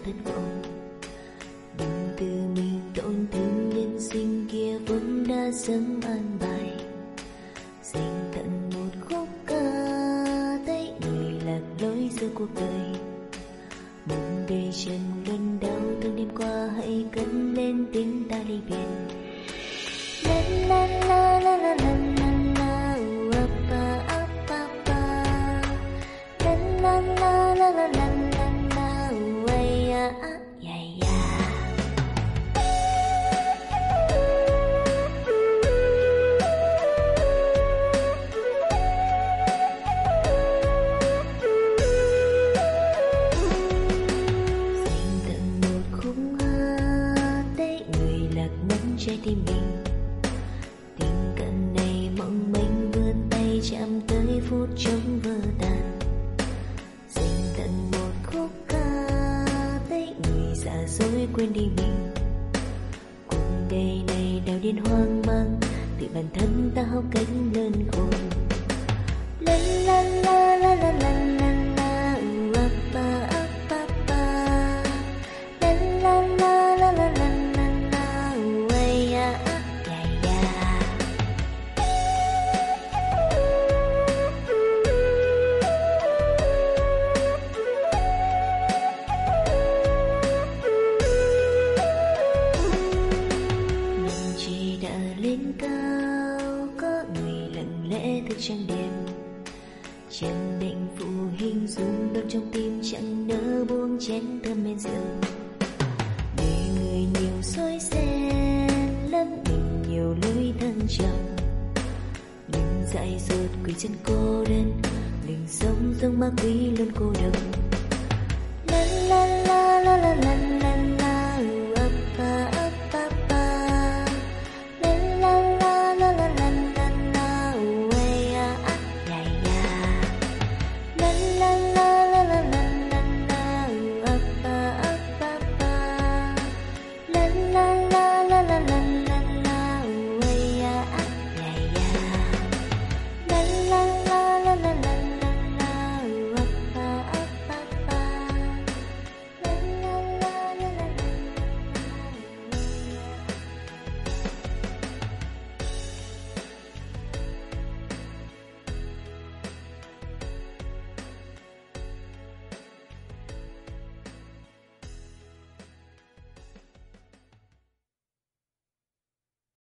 thân khổ. Đừng tự mình tổn thương nhân sinh kia vốn đã sớm an bài. Dành tận một khúc ca thấy người lạc lối giữa cuộc đời. Một đời trần luân đau thương đêm qua hãy cất lên tiếng ta ly biệt. La la la la la la la la pa pa pa. La la la la la la la way ya ya ya. Dành tận một khúc hát để người lạc mất trái tim mình. Tình cận này mong manh vươn tay chạm tới phút trống vỡ tan. Dành tận một khúc ca để người giả dối quên đi mình. Cuộc đời này đau điên hoang mang, tự bản thân ta học cách lớn khôn. La la la la la la la la pa pa pa. La la la la la la la la way ya ya ya. Mình chỉ đã lên cao, có người lặng lẽ thức trăng đêm. Chẳng định phụ hình dung đau trong tim, chẳng nỡ buông chén thơm bên giường. Để người nhiều xói xen lắm mình nhiều lối thân trầm. Đừng dại dột quỳ chân cô đơn, đừng sống giống ma quỷ luôn cô độc.